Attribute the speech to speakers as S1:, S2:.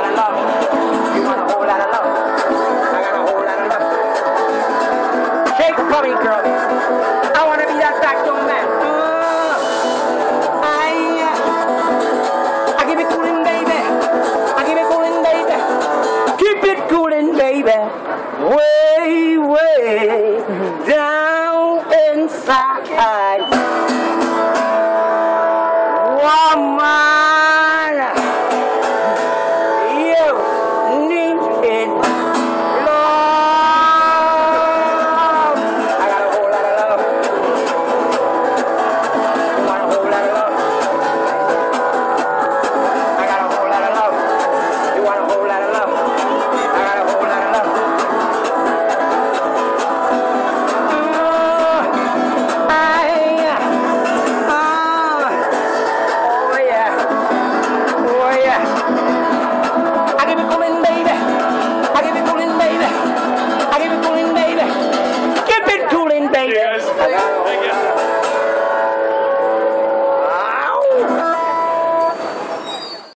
S1: lot of love. You want a whole lot of love. I got a whole lot of love. Shake for me, girl. I wanna be that black young man. I give it coolin', baby. I give it coolin', baby. Keep it coolin', baby. Way, way down inside. Woman, you need it. Love. I got a whole lot of love. You want a whole lot of love? I got a whole lot of love. You want a whole lot of love? I got a whole lot of love. I give it coolin', baby. I give it coolin', baby. I give it coolin', baby. Keep it coolin', baby.
S2: Yes.